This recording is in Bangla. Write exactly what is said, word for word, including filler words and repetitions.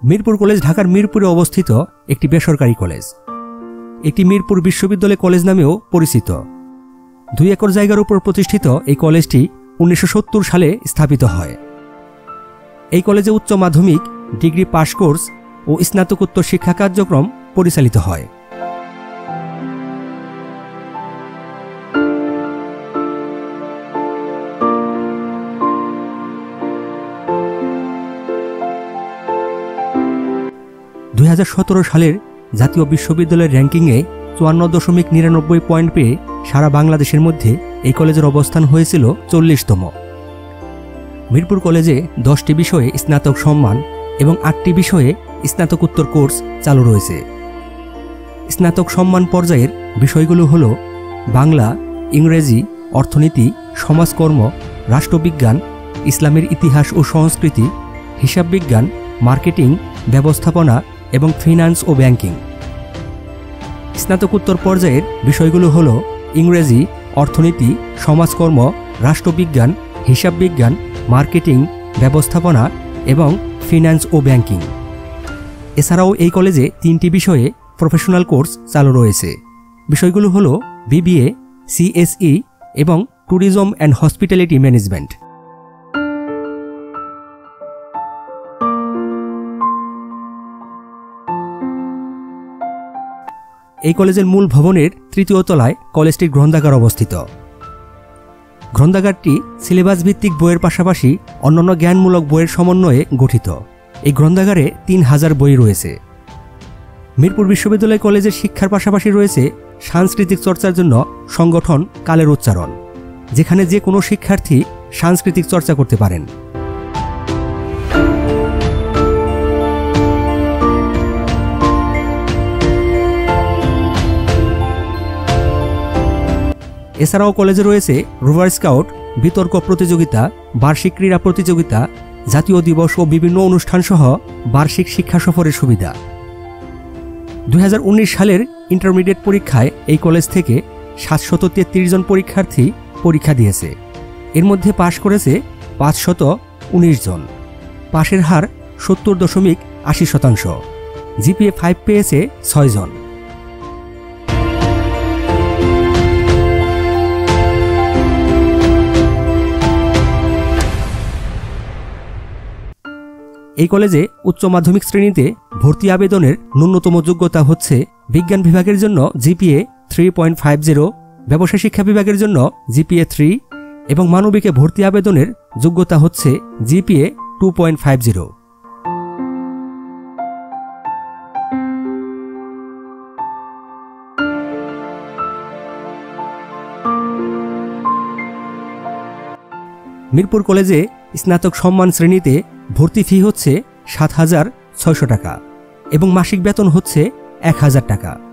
মিরপুর কলেজ ঢাকার মিরপুরে অবস্থিত একটি বেসরকারি কলেজ। এটি মিরপুর বিশ্ববিদ্যালয় কলেজ নামেও পরিচিত। দুই একর জায়গার উপর প্রতিষ্ঠিত এই কলেজটি উনিশশো সত্তর সালে স্থাপিত হয়। এই কলেজে উচ্চ মাধ্যমিক, ডিগ্রি পাস কোর্স ও স্নাতকোত্তর শিক্ষা কার্যক্রম পরিচালিত হয়। দুই হাজার সতেরো সালের জাতীয় বিশ্ববিদ্যালয়ের র্যাঙ্কিংয়ে চুয়ান্ন দশমিক নিরানব্বই পয়েন্ট পেয়ে সারা বাংলাদেশের মধ্যে এই কলেজের অবস্থান হয়েছিল চল্লিশতম। মিরপুর কলেজে দশটি বিষয়ে স্নাতক সম্মান এবং আটটি বিষয়ে স্নাতকোত্তর কোর্স চালু রয়েছে। স্নাতক সম্মান পর্যায়ের বিষয়গুলো হল বাংলা, ইংরেজি, অর্থনীতি, সমাজকর্ম, রাষ্ট্রবিজ্ঞান, ইসলামের ইতিহাস ও সংস্কৃতি, হিসাব বিজ্ঞান, মার্কেটিং, ব্যবস্থাপনা এবং ফিনান্স ও ব্যাংকিং। স্নাতকোত্তর পর্যায়ের বিষয়গুলো হল ইংরেজি, অর্থনীতি, সমাজকর্ম, রাষ্ট্রবিজ্ঞান, হিসাব বিজ্ঞান, মার্কেটিং, ব্যবস্থাপনা এবং ফিনান্স ও ব্যাংকিং। এছাড়াও এই কলেজে তিনটি বিষয়ে প্রফেশনাল কোর্স চালু রয়েছে। বিষয়গুলো হল বিবিএ, সিএসই এবং ট্যুরিজম অ্যান্ড হসপিটালিটি ম্যানেজমেন্ট। এই কলেজের মূল ভবনের তৃতীয় তলায় কলেজটির গ্রন্থাগার অবস্থিত। গ্রন্থাগারটি সিলেবাস ভিত্তিক বইয়ের পাশাপাশি অন্যান্য জ্ঞানমূলক বইয়ের সমন্বয়ে গঠিত। এই গ্রন্থাগারে তিন হাজার বই রয়েছে। মিরপুর বিশ্ববিদ্যালয় কলেজের শিক্ষার পাশাপাশি রয়েছে সাংস্কৃতিক চর্চার জন্য সংগঠন কালের উচ্চারণ, যেখানে যে কোনো শিক্ষার্থী সাংস্কৃতিক চর্চা করতে পারেন। এছাড়াও কলেজে রয়েছে রোভার স্কাউট, বিতর্ক প্রতিযোগিতা, বার্ষিক ক্রীড়া প্রতিযোগিতা, জাতীয় দিবস ও বিভিন্ন অনুষ্ঠান সহ বার্ষিক শিক্ষা সফরের সুবিধা। দুই হাজার উনিশ সালের ইন্টারমিডিয়েট পরীক্ষায় এই কলেজ থেকে সাতশত তেত্রিশ জন পরীক্ষার্থী পরীক্ষা দিয়েছে। এর মধ্যে পাশ করেছে পাঁচশত উনিশ জন। পাশের হার সত্তর দশমিক আশি শতাংশ। জিপিএ ফাইভ পেয়েছে ছয় জন। এই কলেজে উচ্চ মাধ্যমিক শ্রেণীতে ভর্তি আবেদনের ন্যূনতম যোগ্যতা হচ্ছে বিজ্ঞান বিভাগের জন্য GPA three point five zero, ব্যবসায় শিক্ষা বিভাগের জন্য জিপিএ থ্রি এবং মানবিকে ভর্তি আবেদনের যোগ্যতা হচ্ছে GPA two point five zero. Mirpur কলেজে স্নাতক সম্মান শ্রেণীতে ভর্তি ফি হচ্ছে সাত হাজার ছয়শো টাকা এবং মাসিক বেতন হচ্ছে এক হাজার টাকা।